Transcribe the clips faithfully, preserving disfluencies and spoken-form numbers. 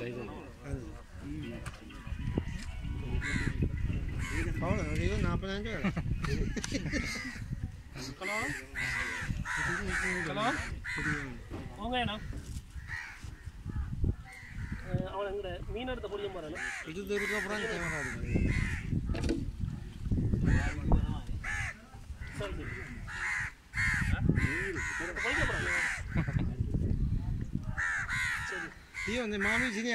Kalau dia nak apa aja. Kalau kalau அவங்க என்ன அவளங்க மீன் எடுத்த பொடியும் பாருங்க இது தெருக்கு அப்புறம் கேமரா எடுங்க சரி நீர் பொடிக்க போறாங்க சரி இது வந்து மாமி சினியா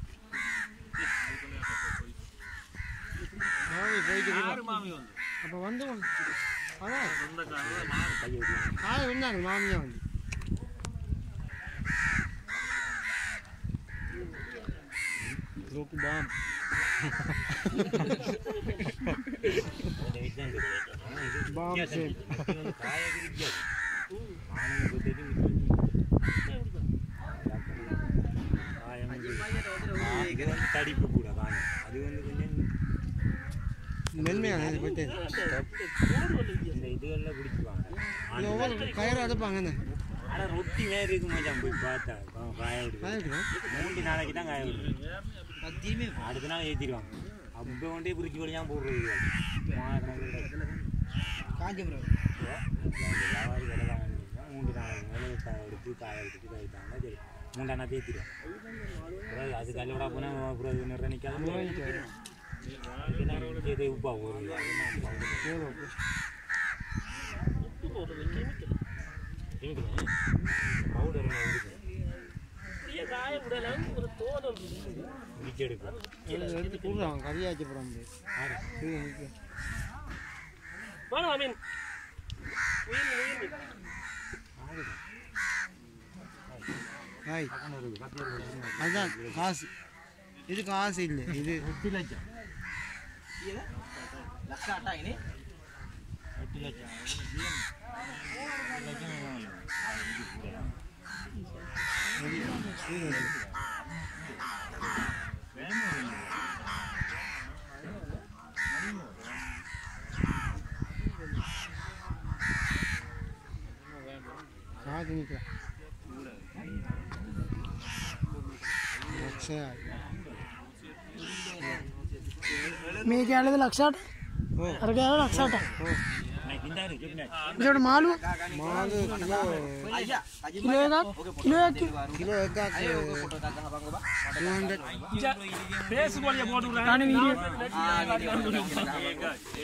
மாமி போயிட்டு யார் மாமி வந்து அப்ப வந்து அதான் சொந்தக்காரங்க மாமி கையை ஆ வந்தாங்க மாமியா வந்து Rock bomb. Bomb shape. தடிப்பு கூட வாங்க அது வந்து கொஞ்சம் மென்மையான இது போயிட்டு இந்த இதுகளில் பிடிக்குவாங்க கயிறு அடைப்பாங்க ஆனால் ரொட்டி வேறு இருக்கு மச்சான் போய் பார்த்தா காய விடுது மூன்று நாளைக்கு தான் காய விடுது அடுத்த நாள் ஏற்றிடுவாங்க அப்போ கொண்டே பிரிச்சு வழியாக போடுறது காஞ்சிபுரம் வியாபாரி கடை தான் மூன்று நாளைக்கு மேலே எடுத்து காய எடுத்துட்டு காய்த்தாங்கன்னா சரி மூன்றா நாள் ஏற்றிடுவோம் அது கல்லோட போனால் அப்புறம் நிறைய நிற்காது இது உப்பா போடுறது பவுடர் எடுத்து கூடுறாங்க கறியாச்சு போகிறான் அதுதான் காசு இது காசு இல்லை இது எட்டு லட்சம் லட்சம் எட்டு லட்சம் මේක ඇලද ලක්ෂාට අරග යාල ලක්ෂාට ඒකට මාළු මාළු කිලෝ එකක් කිලෝ එකක් කිලෝ එකක් two hundred Facebook වලිය පොඩු ගන්න වීඩියෝ